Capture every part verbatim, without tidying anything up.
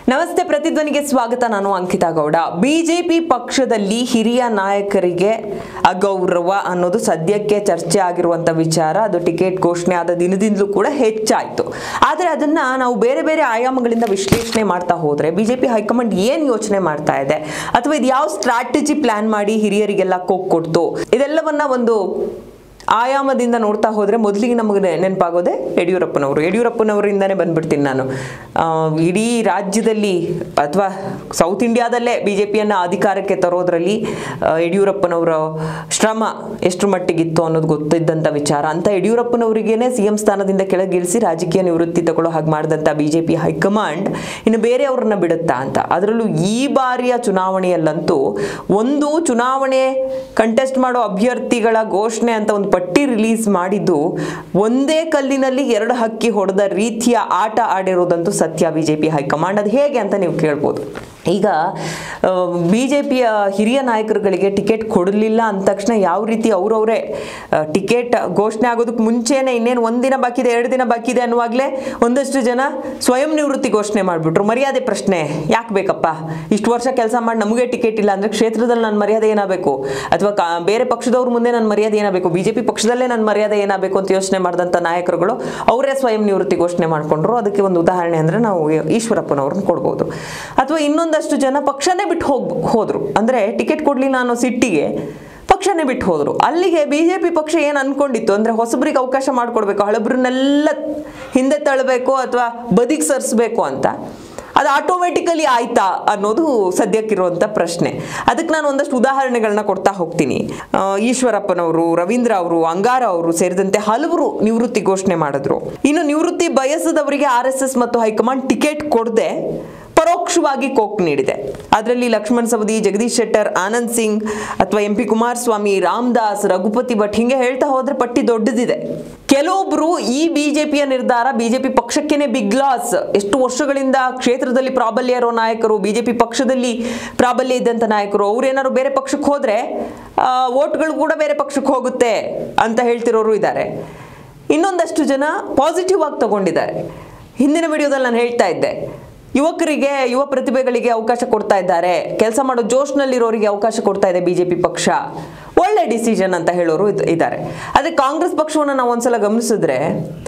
ನಮಸ್ತೆ, ಪ್ರತಿಧ್ವನಿಗೆ ಸ್ವಾಗತ. ನಾನು ಅಂಕಿತಾ ಗೌಡ. ಬಿಜೆಪಿ ಪಕ್ಷದಲ್ಲಿ ಹಿರಿಯ ನಾಯಕರಿಗೆ ಅಗೌರವ ಅನ್ನೋದು ಸದ್ಯಕ್ಕೆ ಚರ್ಚೆ ಆಗಿರುವಂತ ವಿಚಾರ. ಅದು ಟಿಕೆಟ್ ಘೋಷಣೆ ಆದ ದಿನದಿಂದಲೂ ಕೂಡ ಹೆಚ್ಚಾಯಿತು. ಆದರೆ ಅದನ್ನ ನಾವು ಬೇರೆ ಬೇರೆ ಆಯಾಮಗಳಿಂದ ವಿಶ್ಲೇಷಣೆ ಮಾಡ್ತಾ ಹೋದ್ರೆ ಬಿಜೆಪಿ ಹೈಕಮಾಂಡ್ ಏನ್ ಯೋಚನೆ ಮಾಡ್ತಾ ಇದೆ, ಅಥವಾ ಇದು ಯಾವ ಸ್ಟ್ರಾಟಜಿ ಪ್ಲಾನ್ ಮಾಡಿ ಹಿರಿಯರಿಗೆಲ್ಲ ಕೋಕ್ ಕೊಡ್ತು, ಇದೆಲ್ಲವನ್ನ ಒಂದು ಆಯಾಮದಿಂದ ನೋಡ್ತಾ ಹೋದ್ರೆ ಮೊದಲಿಗೆ ನಮಗೆ ನೆನಪಾಗೋದೆ ಯಡಿಯೂರಪ್ಪನವರು. ಯಡಿಯೂರಪ್ಪನವರಿಂದನೇ ಬಂದ್ಬಿಡ್ತೀನಿ ನಾನು. ಇಡೀ ರಾಜ್ಯದಲ್ಲಿ ಅಥವಾ ಸೌತ್ ಇಂಡಿಯಾದಲ್ಲೇ ಬಿಜೆಪಿಯನ್ನು ಅಧಿಕಾರಕ್ಕೆ ತರೋದ್ರಲ್ಲಿ ಯಡಿಯೂರಪ್ಪನವರ ಶ್ರಮ ಎಷ್ಟು ಮಟ್ಟಿಗಿತ್ತು ಅನ್ನೋದು ಗೊತ್ತಿದ್ದಂಥ ವಿಚಾರ. ಅಂತ ಯಡಿಯೂರಪ್ಪನವರಿಗೇನೆ ಸಿ ಎಂ ಸ್ಥಾನದಿಂದ ಕೆಳಗಿಳಿಸಿ ರಾಜಕೀಯ ನಿವೃತ್ತಿ ತಗೊಳ್ಳೋ ಹಾಗೆ ಮಾಡಿದಂಥ ಬಿಜೆಪಿ ಹೈಕಮಾಂಡ್ ಇನ್ನು ಬೇರೆಯವ್ರನ್ನ ಬಿಡುತ್ತಾ ಅಂತ. ಅದರಲ್ಲೂ ಈ ಬಾರಿಯ ಚುನಾವಣೆಯಲ್ಲಂತೂ ಒಂದು ಚುನಾವಣೆ ಕಂಟೆಸ್ಟ್ ಮಾಡೋ ಅಭ್ಯರ್ಥಿಗಳ ಘೋಷಣೆ ಅಂತ ಒಂದು ಪಟ್ಟಿ ರಿಲೀಸ್ ಮಾಡಿದ್ದು ಒಂದೇ ಕಲ್ಲಿನಲ್ಲಿ ಎರಡು ಹಕ್ಕಿ ಹೊಡೆದ ರೀತಿಯ ಆಟ ಆಡಿರೋದಂತೂ ಸತ್ಯ ಬಿಜೆಪಿ ಹೈಕಮಾಂಡ್. ಅದು ಹೇಗೆ ಅಂತ ನೀವು ಕೇಳ್ಬೋದು. ಈಗ ಬಿಜೆಪಿಯ ಹಿರಿಯ ನಾಯಕರುಗಳಿಗೆ ಟಿಕೆಟ್ ಕೊಡಲಿಲ್ಲ ಅಂದ ತಕ್ಷಣ ಯಾವ ರೀತಿ ಅವರವರೇ ಟಿಕೆಟ್ ಘೋಷಣೆ ಆಗೋದಕ್ಕೆ ಮುಂಚೆನೆ ಇನ್ನೇನು ಒಂದಿನ ಬಾಕಿ ಇದೆ, ಎರಡು ದಿನ ಬಾಕಿ ಇದೆ ಅನ್ನುವಾಗಲೇ ಒಂದಷ್ಟು ಜನ ಸ್ವಯಂ ನಿವೃತ್ತಿ ಘೋಷಣೆ ಮಾಡಿಬಿಟ್ರು. ಮರ್ಯಾದೆ ಪ್ರಶ್ನೆ ಯಾಕೆ ಬೇಕಪ್ಪ, ಇಷ್ಟು ವರ್ಷ ಕೆಲಸ ಮಾಡಿ ನಮಗೆ ಟಿಕೆಟ್ ಇಲ್ಲ ಅಂದರೆ ಕ್ಷೇತ್ರದಲ್ಲಿ ನನ್ನ ಮರ್ಯಾದೆ ಏನಾಗಬೇಕು, ಅಥವಾ ಬೇರೆ ಪಕ್ಷದವ್ರ ಮುಂದೆ ನನ್ನ ಮರ್ಯಾದೆ ಏನಾಗಬೇಕು, ಬಿಜೆಪಿ ಪಕ್ಷದಲ್ಲೇ ನನ್ನ ಮರ್ಯಾದೆ ಏನಾಗಬೇಕು ಅಂತ ಯೋಚನೆ ಮಾಡಿದಂಥ ನಾಯಕರುಗಳು ಅವರೇ ಸ್ವಯಂ ನಿವೃತ್ತಿ ಘೋಷಣೆ ಮಾಡಿಕೊಂಡ್ರು. ಅದಕ್ಕೆ ಒಂದು ಉದಾಹರಣೆ ಅಂದರೆ ನಾವು ಈಶ್ವರಪ್ಪನವ್ರನ್ನ ಕೊಡ್ಬೋದು. ಅಥವಾ ಇನ್ನೊಂದು ಅಷ್ಟು ಜನ ಪಕ್ಷನೇ ಬಿಟ್ಟು ಹೋಗ್ ಹೋದ್ರು ಅಂದ್ರೆ ಟಿಕೆಟ್ ಕೊಡ್ಲಿಲ್ಲ ಅನ್ನೋ ಸಿಟ್ಟಿಗೆ ಪಕ್ಷನೇ ಬಿಟ್ಟು ಹೋದ್ರು. ಅಲ್ಲಿಗೆ ಬಿಜೆಪಿ ಪಕ್ಷ ಏನು ಅನ್ಕೊಂಡಿತ್ತು ಅಂದ್ರೆ ಹೊಸಬರಿಗೆ ಅವಕಾಶ ಮಾಡಿಕೊಡ್ಬೇಕು, ಹಳಬ್ರನ್ನೆಲ್ಲ ಹಿಂದೆ ತಳ್ಳಬೇಕು ಅಥವಾ ಬದಿಗೆ ಸರಿಸಬೇಕು ಅಂತ. ಅದು ಆಟೋಮೆಟಿಕಲಿ ಆಯ್ತಾ ಅನ್ನೋದು ಸದ್ಯಕ್ಕಿರುವಂಥ ಪ್ರಶ್ನೆ. ಅದಕ್ಕೆ ನಾನು ಒಂದಷ್ಟು ಉದಾಹರಣೆಗಳನ್ನ ಕೊಡ್ತಾ ಹೋಗ್ತೀನಿ. ಈಶ್ವರಪ್ಪನವರು, ರವೀಂದ್ರ ಅವರು, ಅಂಗಾರ ಅವರು ಸೇರಿದಂತೆ ಹಲವರು ನಿವೃತ್ತಿ ಘೋಷಣೆ ಮಾಡಿದ್ರು. ಇನ್ನು ನಿವೃತ್ತಿ ಬಯಸದವರಿಗೆ ಆರ್ ಎಸ್ ಎಸ್ ಮತ್ತು ಹೈಕಮಾಂಡ್ ಟಿಕೆಟ್ ಕೊಡದೆ ಪರೋಕ್ಷವಾಗಿ ಕೋಕ್ ನೀಡಿದೆ. ಅದರಲ್ಲಿ ಲಕ್ಷ್ಮಣ್ ಸವದಿ, ಜಗದೀಶ್ ಶೆಟ್ಟರ್, ಆನಂದ್ ಸಿಂಗ್ ಅಥವಾ ಎಂ ಪಿ ಕುಮಾರಸ್ವಾಮಿ, ರಾಮದಾಸ್, ರಘುಪತಿ ಭಟ್ ಹಿಂಗೆ ಹೇಳ್ತಾ ಹೋದ್ರೆ ಪಟ್ಟಿ ದೊಡ್ಡದಿದೆ. ಕೆಲವೊಬ್ರು ಈ ಬಿಜೆಪಿಯ ನಿರ್ಧಾರ ಬಿಜೆಪಿ ಪಕ್ಷಕ್ಕೇನೆ ಬಿಗ್ ಲಾಸ್, ಎಷ್ಟು ವರ್ಷಗಳಿಂದ ಕ್ಷೇತ್ರದಲ್ಲಿ ಪ್ರಾಬಲ್ಯ ಇರೋ ನಾಯಕರು, ಬಿಜೆಪಿ ಪಕ್ಷದಲ್ಲಿ ಪ್ರಾಬಲ್ಯ ಇದ್ದಂಥ ನಾಯಕರು, ಅವ್ರೇನಾದ್ರು ಬೇರೆ ಪಕ್ಷಕ್ಕೆ ಹೋದ್ರೆ ವೋಟ್ಗಳು ಕೂಡ ಬೇರೆ ಪಕ್ಷಕ್ಕೆ ಹೋಗುತ್ತೆ ಅಂತ ಹೇಳ್ತಿರೋರು ಇದ್ದಾರೆ. ಇನ್ನೊಂದಷ್ಟು ಜನ ಪಾಸಿಟಿವ್ ಆಗಿ ತಗೊಂಡಿದ್ದಾರೆ. ಹಿಂದಿನ ವಿಡಿಯೋದಲ್ಲಿ ನಾನು ಹೇಳ್ತಾ ಇದ್ದೆ, ಯುವಕರಿಗೆ, ಯುವ ಪ್ರತಿಭೆಗಳಿಗೆ ಅವಕಾಶ ಕೊಡ್ತಾ ಇದ್ದಾರೆ, ಕೆಲಸ ಮಾಡೋ ಜೋಶ್ನಲ್ಲಿರೋರಿಗೆ ಅವಕಾಶ ಕೊಡ್ತಾ ಇದೆ ಬಿಜೆಪಿ ಪಕ್ಷ, ಒಳ್ಳೆ ಡಿಸಿಷನ್ ಅಂತ ಹೇಳೋರು ಇದ್ದಾರೆ. ಆದರೆ ಕಾಂಗ್ರೆಸ್ ಪಕ್ಷವನ್ನು ನಾವು ಒಂದ್ಸಲ ಗಮನಿಸಿದ್ರೆ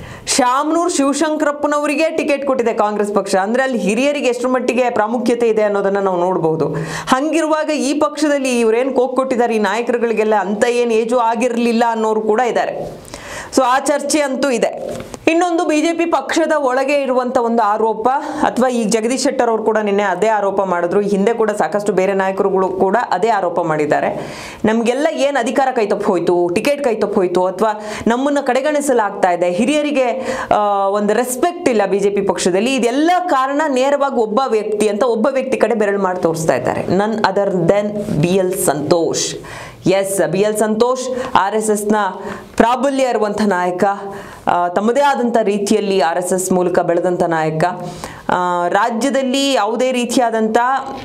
ಶಾಮನೂರ್ ಶಿವಶಂಕರಪ್ಪನವರಿಗೆ ಟಿಕೆಟ್ ಕೊಟ್ಟಿದೆ ಕಾಂಗ್ರೆಸ್ ಪಕ್ಷ. ಅಂದ್ರೆ ಅಲ್ಲಿ ಹಿರಿಯರಿಗೆ ಎಷ್ಟು ಮಟ್ಟಿಗೆ ಪ್ರಾಮುಖ್ಯತೆ ಇದೆ ಅನ್ನೋದನ್ನ ನಾವು ನೋಡಬಹುದು. ಹಂಗಿರುವಾಗ ಈ ಪಕ್ಷದಲ್ಲಿ ಇವರೇನು ಕೋಕ್ ಕೊಟ್ಟಿದ್ದಾರೆ ಈ ನಾಯಕರುಗಳಿಗೆಲ್ಲ ಅಂತ ಏನು ಏಜು ಆಗಿರಲಿಲ್ಲ ಅನ್ನೋರು ಕೂಡ ಇದ್ದಾರೆ. ಸೊ ಆ ಚರ್ಚೆ ಅಂತೂ ಇದೆ. ಇನ್ನೊಂದು ಬಿಜೆಪಿ ಪಕ್ಷದ ಒಳಗೆ ಇರುವಂತ ಒಂದು ಆರೋಪ, ಅಥವಾ ಈ ಜಗದೀಶ್ ಶೆಟ್ಟರ್ ಅವರು ಕೂಡ ನಿನ್ನೆ ಅದೇ ಆರೋಪ ಮಾಡಿದ್ರು. ಹಿಂದೆ ಕೂಡ ಸಾಕಷ್ಟು ಬೇರೆ ನಾಯಕರುಗಳು ಕೂಡ ಅದೇ ಆರೋಪ ಮಾಡಿದ್ದಾರೆ. ನಮಗೆಲ್ಲ ಏನು ಅಧಿಕಾರ ಕೈತಪ್ಪು ಹೋಯ್ತು, ಟಿಕೆಟ್ ಕೈತಪ್ಪು ಹೋಯ್ತು, ಅಥವಾ ನಮ್ಮನ್ನ ಕಡೆಗಣಿಸಲಾಗ್ತಾ ಇದೆ, ಹಿರಿಯರಿಗೆ ಒಂದು ರೆಸ್ಪೆಕ್ಟ್ ಇಲ್ಲ ಬಿಜೆಪಿ ಪಕ್ಷದಲ್ಲಿ, ಇದೆಲ್ಲ ಕಾರಣ ನೇರವಾಗಿ ಒಬ್ಬ ವ್ಯಕ್ತಿ ಅಂತ ಒಬ್ಬ ವ್ಯಕ್ತಿ ಕಡೆ ಬೆರಳು ಮಾಡಿ ತೋರಿಸ್ತಾ ಇದ್ದಾರೆ. None other than B L Santosh. Yes, B L Santosh R S S ನ ಪ್ರಾಬಲ್ಯ ಇರುವಂಥ ನಾಯಕ, ತಮ್ಮದೇ ಆದಂಥ ರೀತಿಯಲ್ಲಿ ಆರ್ ಎಸ್ ಎಸ್ ಮೂಲಕ ಬೆಳೆದಂಥ ನಾಯಕ. ರಾಜ್ಯದಲ್ಲಿ ಯಾವುದೇ ರೀತಿಯಾದಂಥ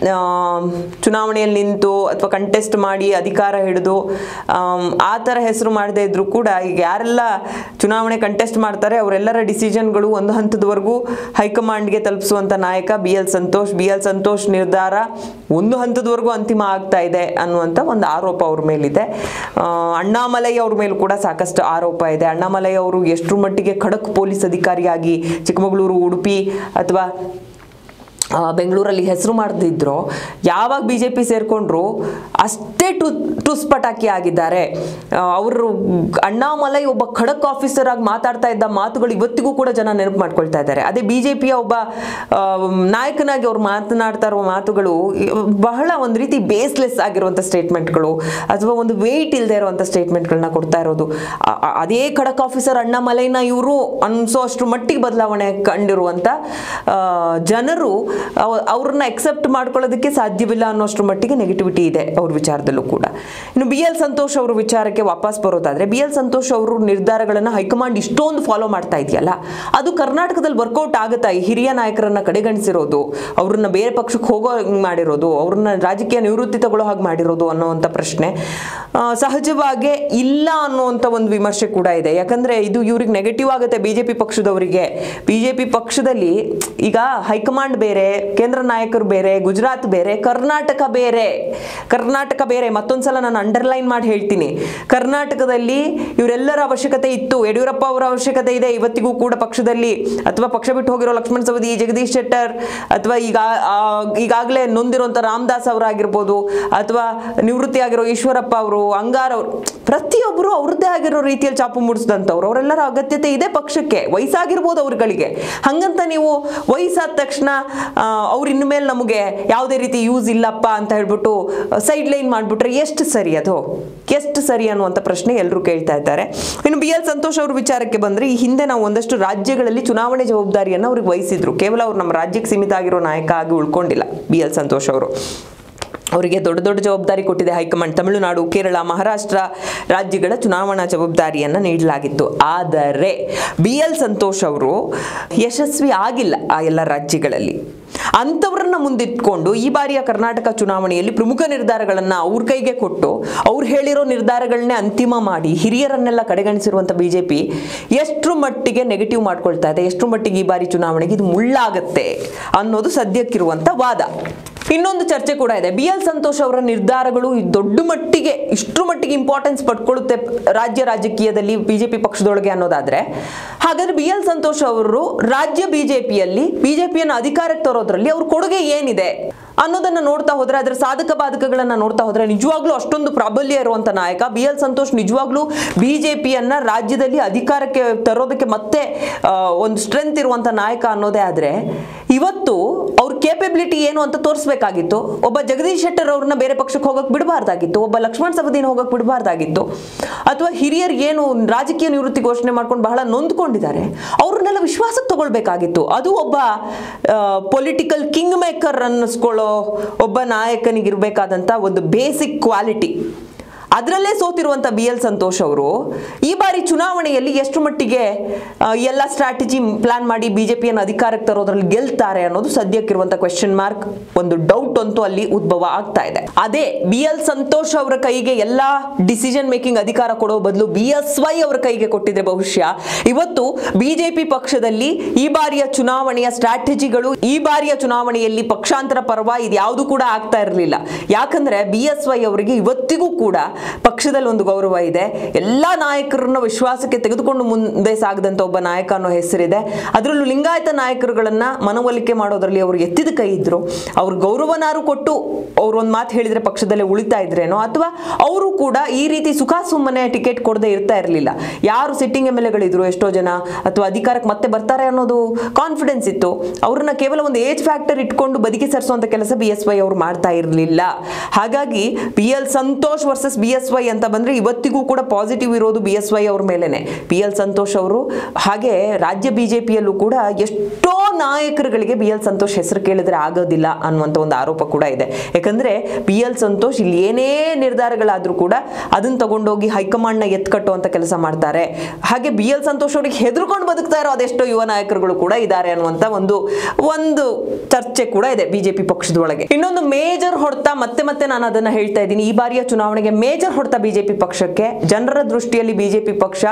ಚುನಾವಣೆಯಲ್ಲಿ ನಿಂತು ಅಥವಾ ಕಂಟೆಸ್ಟ್ ಮಾಡಿ ಅಧಿಕಾರ ಹಿಡಿದು ಆ ಥರ ಹೆಸರು ಮಾಡದೇ ಇದ್ರೂ ಕೂಡ ಈಗ ಯಾರೆಲ್ಲ ಚುನಾವಣೆ ಕಂಟೆಸ್ಟ್ ಮಾಡ್ತಾರೆ ಅವರೆಲ್ಲರ ಡಿಸಿಷನ್ಗಳು ಒಂದು ಹಂತದವರೆಗೂ ಹೈಕಮಾಂಡ್ಗೆ ತಲುಪಿಸುವಂಥ ನಾಯಕ B L Santosh. B L Santosh ನಿರ್ಧಾರ ಒಂದು ಹಂತದವರೆಗೂ ಅಂತಿಮ ಆಗ್ತಾ ಇದೆ ಅನ್ನುವಂಥ ಒಂದು ಆರೋಪ ಅವ್ರ ಮೇಲಿದೆ. ಅಣ್ಣಾಮಲೈ ಅವ್ರ ಮೇಲೂ ಕೂಡ ಸಾಕಷ್ಟು ಆರೋಪ ಇದೆ. ಅಣ್ಣಾಮಲೈ ಅವರು ಎಷ್ಟು ಮಟ್ಟಿಗೆ ಖಡಕ್ ಪೊಲೀಸ್ ಅಧಿಕಾರಿಯಾಗಿ ಚಿಕ್ಕಮಗಳೂರು, ಉಡುಪಿ ಅಥವಾ ಬೆಂಗಳೂರಲ್ಲಿ ಹೆಸರು ಮಾಡ್ತಿದ್ರು, ಯಾವಾಗ ಬಿ ಜೆ ಪಿ ಸೇರ್ಕೊಂಡ್ರು ಅಷ್ಟೇ ಟು ಟುಸ್ ಪಟಾಕಿ ಆಗಿದ್ದಾರೆ. ಅವರು ಅಣ್ಣಾಮಲೈ ಒಬ್ಬ ಖಡಕ್ ಆಫೀಸರ್ ಆಗಿ ಮಾತಾಡ್ತಾ ಇದ್ದ ಮಾತುಗಳು ಇವತ್ತಿಗೂ ಕೂಡ ಜನ ನೆನಪು ಮಾಡ್ಕೊಳ್ತಾ ಇದ್ದಾರೆ. ಅದೇ ಬಿ ಜೆ ಪಿಯ ಒಬ್ಬ ನಾಯಕನಾಗಿ ಅವ್ರು ಮಾತನಾಡ್ತಾ ಇರೋ ಮಾತುಗಳು ಬಹಳ ಒಂದು ರೀತಿ ಬೇಸ್ಲೆಸ್ ಆಗಿರುವಂಥ ಸ್ಟೇಟ್ಮೆಂಟ್ಗಳು, ಅಥವಾ ಒಂದು ವೆಯ್ಟ್ ಇಲ್ಲದೆ ಇರುವಂಥ ಸ್ಟೇಟ್ಮೆಂಟ್ಗಳನ್ನ ಕೊಡ್ತಾ ಇರೋದು. ಅದೇ ಖಡಕ್ ಆಫೀಸರ್ ಅಣ್ಣಾಮಲೈನ ಇವರು ಅನ್ಸೋ ಅಷ್ಟು ಮಟ್ಟಿಗೆ ಬದಲಾವಣೆ ಕಂಡಿರುವಂಥ ಜನರು ಅವ್ರನ್ನ ಎಕ್ಸೆಪ್ಟ್ ಮಾಡ್ಕೊಳ್ಳೋದಕ್ಕೆ ಸಾಧ್ಯವಿಲ್ಲ ಅನ್ನೋಷ್ಟ್ರ ಮಟ್ಟಿಗೆ ನೆಗೆಟಿವಿಟಿ ಇದೆ ಅವ್ರ ವಿಚಾರದಲ್ಲೂ ಕೂಡ. ಇನ್ನು ಬಿ ಎಲ್ ಸಂತೋಷ್ ಅವ್ರ ವಿಚಾರಕ್ಕೆ ವಾಪಸ್ ಬರೋದಾದ್ರೆ, ಬಿ ಎಲ್ ಸಂತೋಷ್ ಅವರು ನಿರ್ಧಾರಗಳನ್ನ ಹೈಕಮಾಂಡ್ ಇಷ್ಟೊಂದು ಫಾಲೋ ಮಾಡ್ತಾ ಇದೆಯಲ್ಲ, ಅದು ಕರ್ನಾಟಕದಲ್ಲಿ ವರ್ಕೌಟ್ ಆಗುತ್ತಾ? ಈ ಹಿರಿಯ ನಾಯಕರನ್ನ ಕಡೆಗಣಿಸಿರೋದು, ಅವ್ರನ್ನ ಬೇರೆ ಪಕ್ಷಕ್ಕೆ ಹೋಗೋ ಮಾಡಿರೋದು, ಅವ್ರನ್ನ ರಾಜಕೀಯ ನಿವೃತ್ತಿ ತಗೊಳ್ಳೋ ಹಾಗೆ ಮಾಡಿರೋದು ಅನ್ನೋವಂಥ ಪ್ರಶ್ನೆ ಸಹಜವಾಗಿ ಇಲ್ಲ ಅನ್ನುವಂಥ ಒಂದು ವಿಮರ್ಶೆ ಕೂಡ ಇದೆ. ಯಾಕಂದ್ರೆ ಇದು ಇವ್ರಿಗೆ ನೆಗೆಟಿವ್ ಆಗುತ್ತೆ ಬಿಜೆಪಿ ಪಕ್ಷದವರಿಗೆ. ಬಿಜೆಪಿ ಪಕ್ಷದಲ್ಲಿ ಈಗ ಹೈಕಮಾಂಡ್ ಬೇರೆ, ಕೇಂದ್ರ ನಾಯಕರು ಬೇರೆ, ಗುಜರಾತ್ ಬೇರೆ, ಕರ್ನಾಟಕ ಬೇರೆ. ಕರ್ನಾಟಕ ಬೇರೆ. ಮತ್ತೊಂದ್ಸಲ ನಾನು ಅಂಡರ್ಲೈನ್ ಮಾಡಿ ಹೇಳ್ತೀನಿ, ಕರ್ನಾಟಕದಲ್ಲಿ ಇವರೆಲ್ಲರ ಅವಶ್ಯಕತೆ ಇತ್ತು. ಯಡಿಯೂರಪ್ಪ ಅವರ ಅವಶ್ಯಕತೆ ಇದೆ ಇವತ್ತಿಗೂ ಕೂಡ ಪಕ್ಷದಲ್ಲಿ, ಅಥವಾ ಪಕ್ಷ ಬಿಟ್ಟು ಹೋಗಿರೋ ಲಕ್ಷ್ಮಣ ಸವದಿ, ಜಗದೀಶ್ ಶೆಟ್ಟರ್, ಅಥವಾ ಈಗ ಈಗಾಗಲೇ ನೊಂದಿರುವಂಥ ರಾಮದಾಸ್ ಅವರಾಗಿರ್ಬೋದು, ಅಥವಾ ನಿವೃತ್ತಿ ಆಗಿರೋ ಈಶ್ವರಪ್ಪ ಅವರು, ಅಂಗಾರ್ ಅವರು, ಪ್ರತಿಯೊಬ್ಬರು ಅವ್ರದ್ದೇ ಆಗಿರೋ ರೀತಿಯಲ್ಲಿ ಚಾಪು ಮೂಡಿಸಿದಂಥವ್ರು. ಅವರೆಲ್ಲರ ಅಗತ್ಯತೆ ಇದೆ ಪಕ್ಷಕ್ಕೆ. ವಯಸ್ಸಾಗಿರ್ಬೋದು ಅವ್ರಗಳಿಗೆ. ಹಂಗಂತ ನೀವು ವಯಸ್ಸಾದ ತಕ್ಷಣ ಅವ್ರು ಇನ್ಮೇಲೆ ನಮಗೆ ಯಾವುದೇ ರೀತಿ ಯೂಸ್ ಇಲ್ಲಪ್ಪ ಅಂತ ಹೇಳ್ಬಿಟ್ಟು ಸೈಡ್ ಲೈನ್ ಮಾಡಿಬಿಟ್ರೆ ಎಷ್ಟು ಸರಿ, ಅದು ಎಷ್ಟು ಸರಿ ಅನ್ನುವಂಥ ಪ್ರಶ್ನೆ ಎಲ್ಲರೂ ಕೇಳ್ತಾ ಇದ್ದಾರೆ. ಇನ್ನು ಬಿ ಎಲ್ ಸಂತೋಷ್ ಅವ್ರ ವಿಚಾರಕ್ಕೆ ಬಂದರೆ, ಈ ಹಿಂದೆ ನಾವು ಒಂದಷ್ಟು ರಾಜ್ಯಗಳಲ್ಲಿ ಚುನಾವಣೆ ಜವಾಬ್ದಾರಿಯನ್ನು ಅವ್ರಿಗೆ ವಹಿಸಿದ್ರು. ಕೇವಲ ಅವ್ರು ನಮ್ಮ ರಾಜ್ಯಕ್ಕೆ ಸೀಮಿತ ಆಗಿರೋ ನಾಯಕ ಆಗಿ ಉಳ್ಕೊಂಡಿಲ್ಲ ಬಿ ಎಲ್ ಸಂತೋಷ್ ಅವರು. ಅವರಿಗೆ ದೊಡ್ಡ ದೊಡ್ಡ ಜವಾಬ್ದಾರಿ ಕೊಟ್ಟಿದೆ ಹೈಕಮಾಂಡ್. ತಮಿಳುನಾಡು, ಕೇರಳ, ಮಹಾರಾಷ್ಟ್ರ ರಾಜ್ಯಗಳ ಚುನಾವಣಾ ಜವಾಬ್ದಾರಿಯನ್ನು ನೀಡಲಾಗಿತ್ತು. ಆದರೆ ಬಿ ಎಲ್ ಸಂತೋಷ್ ಅವರು ಯಶಸ್ವಿ ಆಗಿಲ್ಲ ಆ ಎಲ್ಲ ರಾಜ್ಯಗಳಲ್ಲಿ. ಅಂಥವ್ರನ್ನ ಮುಂದಿಟ್ಕೊಂಡು ಈ ಬಾರಿಯ ಕರ್ನಾಟಕ ಚುನಾವಣೆಯಲ್ಲಿ ಪ್ರಮುಖ ನಿರ್ಧಾರಗಳನ್ನು ಅವ್ರ ಕೈಗೆ ಕೊಟ್ಟು ಅವ್ರು ಹೇಳಿರೋ ನಿರ್ಧಾರಗಳನ್ನೇ ಅಂತಿಮ ಮಾಡಿ ಹಿರಿಯರನ್ನೆಲ್ಲ ಕಡೆಗಣಿಸಿರುವಂಥ ಬಿ ಜೆ ಪಿ ಎಷ್ಟರ ಮಟ್ಟಿಗೆ ನೆಗೆಟಿವ್ ಮಾಡ್ಕೊಳ್ತಾ ಇದೆ, ಎಷ್ಟರ ಮಟ್ಟಿಗೆ ಈ ಬಾರಿ ಚುನಾವಣೆಗೆ ಇದು ಮುಳ್ಳಾಗತ್ತೆ ಅನ್ನೋದು ಸದ್ಯಕ್ಕಿರುವಂಥ ವಾದ. ಇನ್ನೊಂದು ಚರ್ಚೆ ಕೂಡ ಇದೆ. ಬಿ ಎಲ್ ಸಂತೋಷ್ ಅವರ ನಿರ್ಧಾರಗಳು ದೊಡ್ಡ ಮಟ್ಟಿಗೆ ಇಷ್ಟರ ಮಟ್ಟಿಗೆ ಇಂಪಾರ್ಟೆನ್ಸ್ ಪಡ್ಕೊಳ್ಳುತ್ತೆ ರಾಜ್ಯ ರಾಜಕೀಯದಲ್ಲಿ ಬಿಜೆಪಿ ಪಕ್ಷದೊಳಗೆ ಅನ್ನೋದಾದ್ರೆ, ಹಾಗಾದ್ರೆ ಬಿ ಎಲ್ ಸಂತೋಷ್ ಅವರು ರಾಜ್ಯ ಬಿಜೆಪಿಯಲ್ಲಿ ಬಿಜೆಪಿಯನ್ನು ಅಧಿಕಾರಕ್ಕೆ ತರೋದ್ರಲ್ಲಿ ಅವ್ರ ಕೊಡುಗೆ ಏನಿದೆ ಅನ್ನೋದನ್ನ ನೋಡ್ತಾ ಹೋದ್ರೆ, ಅದರ ಸಾಧಕ ಬಾಧಕಗಳನ್ನ ನೋಡ್ತಾ ಹೋದ್ರೆ ನಿಜವಾಗ್ಲೂ ಅಷ್ಟೊಂದು ಪ್ರಾಬಲ್ಯ ಇರುವಂತ ನಾಯಕ ಬಿ ಎಲ್ ಸಂತೋಷ್ ನಿಜವಾಗ್ಲೂ ಬಿಜೆಪಿಯನ್ನ ರಾಜ್ಯದಲ್ಲಿ ಅಧಿಕಾರಕ್ಕೆ ತರೋದಕ್ಕೆ ಮತ್ತೆ ಒಂದು ಸ್ಟ್ರೆಂತ್ ಇರುವಂತ ನಾಯಕ ಅನ್ನೋದೇ ಆದ್ರೆ, ಇವತ್ತು ಅವ್ರ ಕೇಪಬಿಲಿಟಿ ಏನು ಅಂತ ತೋರಿಸಬೇಕಾಗಿತ್ತು. ಒಬ್ಬ ಜಗದೀಶ್ ಶೆಟ್ಟರ್ ಅವ್ರನ್ನ ಬೇರೆ ಪಕ್ಷಕ್ಕೆ ಹೋಗಕ್ಕೆ ಬಿಡಬಾರ್ದಾಗಿತ್ತು, ಒಬ್ಬ ಲಕ್ಷ್ಮಣ ಸವದಿನ ಹೋಗಕ್ಕೆ ಬಿಡಬಾರ್ದಾಗಿತ್ತು, ಅಥವಾ ಹಿರಿಯರು ಏನು ರಾಜಕೀಯ ನಿವೃತ್ತಿ ಘೋಷಣೆ ಮಾಡ್ಕೊಂಡು ಬಹಳ ನೊಂದ್ಕೊಂಡಿದ್ದಾರೆ ಅವ್ರನ್ನೆಲ್ಲ ವಿಶ್ವಾಸಕ್ಕೆ ತಗೊಳ್ಬೇಕಾಗಿತ್ತು. ಅದು ಒಬ್ಬ ಪೊಲಿಟಿಕಲ್ ಕಿಂಗ್ ಮೇಕರ್ ಅನ್ನಿಸ್ಕೊಳ್ಳೋ ಒಬ್ಬ ನಾಯಕನಿಗಿರ್ಬೇಕಾದಂತ ಒಂದು ಬೇಸಿಕ್ ಕ್ವಾಲಿಟಿ. ಅದರಲ್ಲೇ ಸೋತಿರುವಂಥ ಬಿ ಎಲ್ ಸಂತೋಷ್ ಅವರು ಈ ಬಾರಿ ಚುನಾವಣೆಯಲ್ಲಿ ಎಷ್ಟು ಮಟ್ಟಿಗೆ ಎಲ್ಲ ಸ್ಟ್ರಾಟಜಿ ಪ್ಲಾನ್ ಮಾಡಿ ಬಿಜೆಪಿಯನ್ನು ಅಧಿಕಾರಕ್ಕೆ ತರೋದ್ರಲ್ಲಿ ಗೆಲ್ತಾರೆ ಅನ್ನೋದು ಸದ್ಯಕ್ಕಿರುವಂಥ ಕ್ವೆಶ್ಚನ್ ಮಾರ್ಕ್, ಒಂದು ಡೌಟ್ ಅಂತೂ ಅಲ್ಲಿ ಉದ್ಭವ ಆಗ್ತಾ ಇದೆ. ಅದೇ ಬಿ ಎಲ್ ಸಂತೋಷ್ ಅವರ ಕೈಗೆ ಎಲ್ಲ ಡಿಸಿಷನ್ ಮೇಕಿಂಗ್ ಅಧಿಕಾರ ಕೊಡೋ ಬದಲು ಬಿ ಎಸ್ ವೈ ಅವರ ಕೈಗೆ ಕೊಟ್ಟಿದ್ರೆ ಬಹುಶಃ ಇವತ್ತು ಬಿಜೆಪಿ ಪಕ್ಷದಲ್ಲಿ ಈ ಬಾರಿಯ ಚುನಾವಣೆಯ ಸ್ಟ್ರಾಟಜಿಗಳು, ಈ ಬಾರಿಯ ಚುನಾವಣೆಯಲ್ಲಿ ಪಕ್ಷಾಂತರ ಪರ್ವ ಇದು ಯಾವುದು ಕೂಡ ಆಗ್ತಾ ಇರಲಿಲ್ಲ. ಯಾಕಂದ್ರೆ ಬಿ ಎಸ್ ವೈ ಅವರಿಗೆ ಇವತ್ತಿಗೂ ಕೂಡ ಪಕ್ಷದಲ್ಲಿ ಒಂದು ಗೌರವ ಇದೆ. ಎಲ್ಲ ನಾಯಕರನ್ನ ವಿಶ್ವಾಸಕ್ಕೆ ತೆಗೆದುಕೊಂಡು ಮುಂದೆ ಸಾಗದಂತ ಒಬ್ಬ ನಾಯಕ ಅನ್ನೋ ಹೆಸರಿದೆ. ಅದರಲ್ಲೂ ಲಿಂಗಾಯತ ನಾಯಕರುಗಳನ್ನ ಮನವೊಲಿಕೆ ಮಾಡೋದ್ರಲ್ಲಿ ಅವರು ಎತ್ತಿದ ಕೈ ಇದ್ರು. ಅವ್ರ ಗೌರವನಾರು ಕೊಟ್ಟು ಅವ್ರು ಒಂದು ಮಾತು ಹೇಳಿದ್ರೆ ಪಕ್ಷದಲ್ಲೇ ಉಳಿತಾ ಇದ್ರೇನೋ, ಅಥವಾ ಅವರು ಕೂಡ ಈ ರೀತಿ ಸುಖ ಸುಮ್ಮನೆ ಟಿಕೆಟ್ ಕೊಡದೆ ಇರ್ತಾ ಇರಲಿಲ್ಲ. ಯಾರು ಸಿಟ್ಟಿಂಗ್ ಎಮ್ ಎಲ್ ಎಗಳಿದ್ರು ಎಷ್ಟೋ ಜನ, ಅಥವಾ ಅಧಿಕಾರಕ್ಕೆ ಮತ್ತೆ ಬರ್ತಾರೆ ಅನ್ನೋದು ಕಾನ್ಫಿಡೆನ್ಸ್ ಇತ್ತು, ಅವ್ರನ್ನ ಕೇವಲ ಒಂದು ಏಜ್ ಫ್ಯಾಕ್ಟರ್ ಇಟ್ಕೊಂಡು ಬದುಕಿ ಸರಿಸುವಂತ ಕೆಲಸ ಬಿ ಎಸ್ ವೈ ಅವರು ಮಾಡ್ತಾ ಇರಲಿಲ್ಲ. ಹಾಗಾಗಿ B L Santosh versus B S Y ಅಂತ ಬಂದ್ರೆ ಇವತ್ತಿಗೂ ಕೂಡ ಪಾಸಿಟಿವ್ ಇರೋದು ಬಿ ಎಸ್ ವೈ ಅವ್ರ ಮೇಲೇನೆ. ಬಿ ಎಲ್ ಸಂತೋಷ್ ಅವರು ಹಾಗೆ ರಾಜ್ಯ ಬಿಜೆಪಿಯಲ್ಲೂ ಕೂಡ ಎಷ್ಟೋ ನಾಯಕರುಗಳಿಗೆ ಬಿ ಎಲ್ ಸಂತೋಷ್ ಹೆಸರು ಕೇಳಿದ್ರೆ ಆಗೋದಿಲ್ಲ ಅನ್ನುವಂಥ ಒಂದು ಆರೋಪ ಕೂಡ ಇದೆ. ಯಾಕಂದ್ರೆ ಬಿ ಎಲ್ ಸಂತೋಷ್ ಇಲ್ಲಿ ಏನೇ ನಿರ್ಧಾರಗಳಾದ್ರೂ ಕೂಡ ಅದನ್ನ ತಗೊಂಡೋಗಿ ಹೈಕಮಾಂಡ್ನ ಎತ್ಕಟ್ಟುವಂತ ಕೆಲಸ ಮಾಡ್ತಾರೆ. ಹಾಗೆ ಬಿ ಎಲ್ ಸಂತೋಷ್ ಅವರಿಗೆ ಹೆದರ್ಕೊಂಡು ಬದುಕ್ತಾ ಇರೋ ಅದೆಷ್ಟೋ ಯುವ ನಾಯಕರುಗಳು ಕೂಡ ಇದ್ದಾರೆ ಅನ್ನುವಂತ ಒಂದು ಒಂದು ಚರ್ಚೆ ಕೂಡ ಇದೆ ಬಿಜೆಪಿ ಪಕ್ಷದೊಳಗೆ. ಇನ್ನೊಂದು ಮೇಜರ್ ಹೊಡೆತ, ಮತ್ತೆ ಮತ್ತೆ ನಾನು ಅದನ್ನ ಹೇಳ್ತಾ ಇದ್ದೀನಿ, ಈ ಬಾರಿಯ ಚುನಾವಣೆಗೆ ಮೇಜರ್ ಹೊಡೆತ ಬಿಜೆಪಿ ಪಕ್ಷಕ್ಕೆ. ಜನರ ದೃಷ್ಟಿಯಲ್ಲಿ ಬಿಜೆಪಿ ಪಕ್ಷ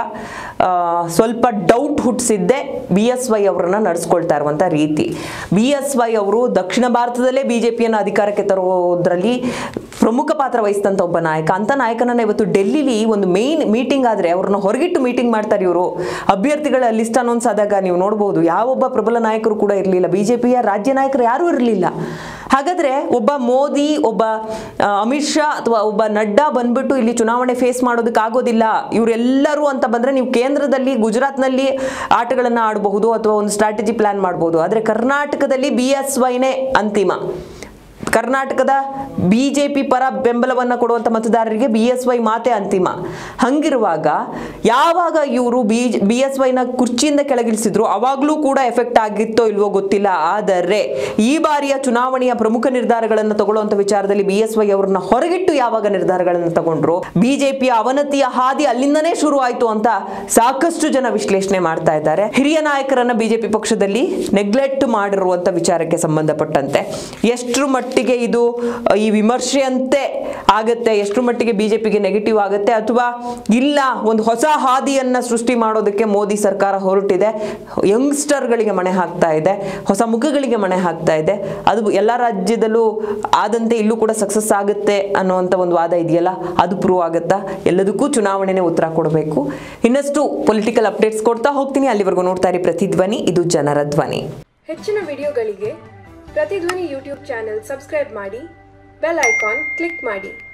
ಸ್ವಲ್ಪ ಡೌಟ್ ಹುಟ್ಟಿಸಿದ್ದೆ ಬಿ ಎಸ್ ವೈ ಅವರನ್ನ ನಡೆಸ್ಕೊಳ್ತಾ ಇರುವಂತ ರೀತಿ. ಬಿ ಎಸ್ ವೈ ಅವರು ದಕ್ಷಿಣ ಭಾರತದಲ್ಲೇ ಬಿಜೆಪಿಯನ್ನು ಅಧಿಕಾರಕ್ಕೆ ತರೋದ್ರಲ್ಲಿ ಪ್ರಮುಖ ಪಾತ್ರ ವಹಿಸಿದಂತ ಒಬ್ಬ ನಾಯಕ. ಅಂತ ನಾಯಕನನ್ನ ಇವತ್ತು ಡೆಲ್ಲಿಲಿ ಒಂದು ಮೇನ್ ಮೀಟಿಂಗ್ ಆದ್ರೆ ಅವ್ರನ್ನ ಹೊರಗಿಟ್ಟು ಮೀಟಿಂಗ್ ಮಾಡ್ತಾರೆ ಇವರು. ಅಭ್ಯರ್ಥಿಗಳ ಲಿಸ್ಟ್ ಅನೌನ್ಸ್ ಆದಾಗ ನೀವು ನೋಡಬಹುದು ಯಾವೊಬ್ಬ ಪ್ರಬಲ ನಾಯಕರು ಕೂಡ ಇರಲಿಲ್ಲ, ಬಿಜೆಪಿಯ ರಾಜ್ಯ ನಾಯಕರು ಯಾರೂ ಇರಲಿಲ್ಲ. ಹಾಗಾದ್ರೆ ಒಬ್ಬ ಮೋದಿ, ಒಬ್ಬ ಅಮಿತ್ ಶಾ ಅಥವಾ ಒಬ್ಬ ನಡ್ಡಾ ಬಂದ್ಬಿಟ್ಟು ಇಲ್ಲಿ ಚುನಾವಣೆ ಫೇಸ್ ಮಾಡೋದಕ್ಕೆ ಆಗೋದಿಲ್ಲ ಇವರೆಲ್ಲರೂ ಅಂತ ಬಂದ್ರೆ, ನೀವು ಕೇಂದ್ರದಲ್ಲಿ ಗುಜರಾತ್ನಲ್ಲಿ ಆಟಗಳನ್ನ ಆಡಬಹುದು ಅಥವಾ ಒಂದು ಸ್ಟ್ರಾಟಜಿ ಪ್ಲಾನ್ ಮಾಡಬಹುದು. ಆದ್ರೆ ಕರ್ನಾಟಕದಲ್ಲಿ ಬಿ ಎಸ್ ವೈನೇ ಅಂತಿಮ. ಕರ್ನಾಟಕದ ಬಿಜೆಪಿ ಪರ ಬೆಂಬಲವನ್ನು ಕೊಡುವಂತ ಮತದಾರರಿಗೆ ಬಿ ಎಸ್ ವೈ ಮಾತೆ ಅಂತಿಮ. ಹಂಗಿರುವಾಗ ಯಾವಾಗ ಇವರು ಬಿ ಬಿ ಎಸ್ ವೈನ ಕುರ್ಚಿಯಿಂದ ಕೆಳಗಿಳಿಸಿದ್ರು ಅವಾಗ್ಲೂ ಕೂಡ ಎಫೆಕ್ಟ್ ಆಗಿತ್ತೋ ಇಲ್ವೋ ಗೊತ್ತಿಲ್ಲ. ಆದರೆ ಈ ಬಾರಿಯ ಚುನಾವಣೆಯ ಪ್ರಮುಖ ನಿರ್ಧಾರಗಳನ್ನು ತಗೊಳ್ಳುವಂತ ವಿಚಾರದಲ್ಲಿ ಬಿ ಎಸ್ ವೈ ಅವರನ್ನ ಹೊರಗಿಟ್ಟು ಯಾವಾಗ ನಿರ್ಧಾರಗಳನ್ನು ತಗೊಂಡ್ರು, ಬಿಜೆಪಿಯ ಅವನತಿಯ ಹಾದಿ ಅಲ್ಲಿಂದನೇ ಶುರು ಆಯ್ತು ಅಂತ ಸಾಕಷ್ಟು ಜನ ವಿಶ್ಲೇಷಣೆ ಮಾಡ್ತಾ ಇದ್ದಾರೆ. ಹಿರಿಯ ನಾಯಕರನ್ನ ಬಿಜೆಪಿ ಪಕ್ಷದಲ್ಲಿ ನೆಗ್ಲೆಕ್ಟ್ ಮಾಡಿರುವಂತ ವಿಚಾರಕ್ಕೆ ಸಂಬಂಧಪಟ್ಟಂತೆ ಎಷ್ಟರ ಮಟ್ಟಿಗೆ ಮಟ್ಟಿಗೆ ಇದು ಈ ವಿಮರ್ಶೆಯಂತೆ ಆಗುತ್ತೆ, ಎಷ್ಟು ಮಟ್ಟಿಗೆ ಬಿಜೆಪಿಗೆ ನೆಗೆಟಿವ್ ಆಗುತ್ತೆ, ಅಥವಾ ಇಲ್ಲ ಒಂದು ಹೊಸ ಹಾದಿಯನ್ನ ಸೃಷ್ಟಿ ಮಾಡೋದಕ್ಕೆ ಮೋದಿ ಸರ್ಕಾರ ಹೊರಟಿದೆ, ಯಂಗ್ಸ್ಟರ್ಗಳಿಗೆ ಮಣೆ ಹಾಕ್ತಾ ಇದೆ, ಹೊಸ ಮುಖಗಳಿಗೆ ಮಣೆ ಹಾಕ್ತಾ ಇದೆ, ಅದು ಎಲ್ಲ ರಾಜ್ಯದಲ್ಲೂ ಆದಂತೆ ಇಲ್ಲೂ ಕೂಡ ಸಕ್ಸಸ್ ಆಗುತ್ತೆ ಅನ್ನುವಂಥ ಒಂದು ವಾದ ಇದೆಯಲ್ಲ, ಅದು ಪ್ರೂವ್ ಆಗುತ್ತಾ? ಎಲ್ಲದಕ್ಕೂ ಚುನಾವಣೆನೇ ಉತ್ತರ ಕೊಡಬೇಕು. ಇನ್ನಷ್ಟು ಪೊಲಿಟಿಕಲ್ ಅಪ್ಡೇಟ್ಸ್ ಕೊಡ್ತಾ ಹೋಗ್ತೀನಿ. ಅಲ್ಲಿವರೆಗೂ ನೋಡ್ತಾ ಇರಿ ಪ್ರತಿಧ್ವನಿ, ಇದು ಜನರ ಧ್ವನಿ. ಹೆಚ್ಚಿನ ವಿಡಿಯೋಗಳಿಗೆ ಪ್ರತಿಧ್ವನಿ ಯೂಟ್ಯೂಬ್ ಚಾನೆಲ್ ಸಬ್ಸ್ಕ್ರೈಬ್ ಮಾಡಿ, ಬೆಲ್ ಐಕಾನ್ ಕ್ಲಿಕ್ ಮಾಡಿ.